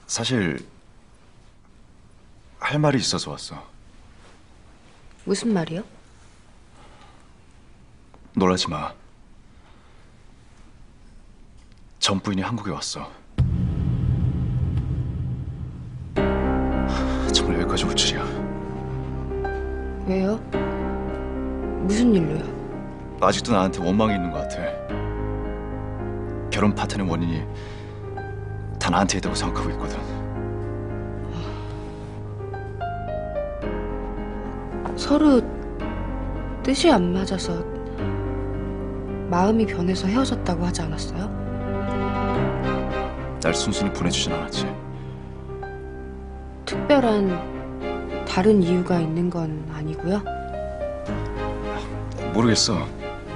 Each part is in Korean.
사실 할 말이 있어서 왔어. 무슨 말이요? 놀라지 마. 전 부인이 한국에 왔어. 정말 여기까지 올 줄이야. 왜요? 무슨 일로요? 아직도 나한테 원망이 있는 것 같아. 결혼 파탄의 원인이 다 나한테 있다고 생각하고 있거든. 서로 뜻이 안 맞아서 마음이 변해서 헤어졌다고 하지 않았어요? 날 순순히 보내주진 않았지. 특별한 다른 이유가 있는 건 아니고요? 모르겠어.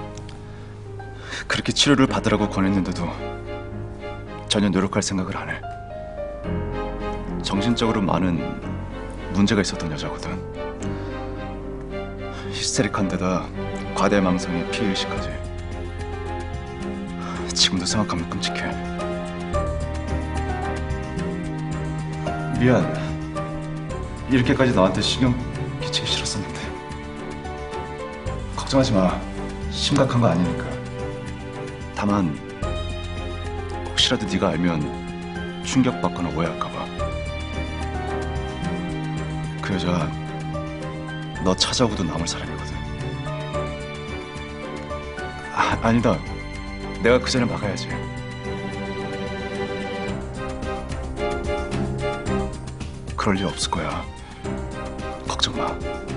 그렇게 치료를 받으라고 권했는데도 전혀 노력할 생각을 안 해. 정신적으로 많은 문제가 있었던 여자거든. 히스테릭한 데다 과대망상에 피해의식까지. 지금도 생각하면 끔찍해. 미안. 이렇게까지 너한테 신경 끼치기 싫었었는데. 걱정하지 마. 심각한 거 아니니까. 다만 혹시라도 네가 알면 충격받거나 오해할까 봐. 그 여자 너 찾아오고도 남을 사람이거든. 아니다. 내가 그 전에 막아야지. 그럴 일 없을 거야. 걱정 마.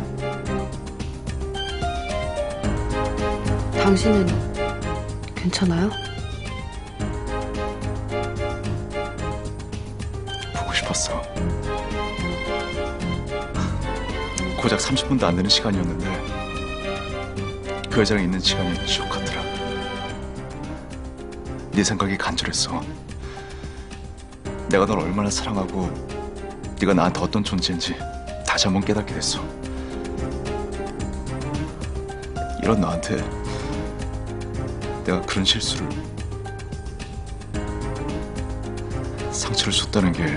당신은 괜찮아요? 보고 싶었어. 고작 30분도 안 되는 시간이었는데 그 여자랑 있는 시간이 지옥 같더라. 네 생각이 간절했어. 내가 널 얼마나 사랑하고 네가 나한테 어떤 존재인지 다시 한번 깨닫게 됐어. 이런 너한테 내가 그런 실수를, 상처를 줬다는 게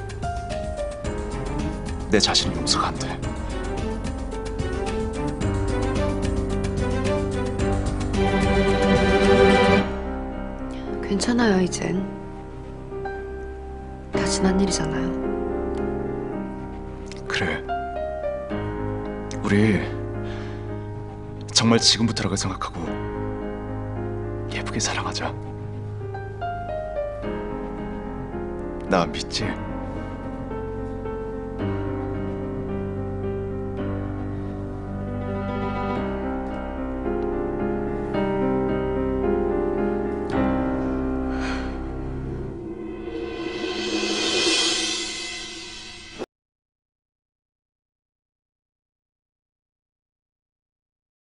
내 자신 용서가 안 돼. 괜찮아요, 이젠. 다 지난 일이잖아요. 그래. 우리 정말 지금부터라고 생각하고 예쁘게 사랑하자. 나 믿지?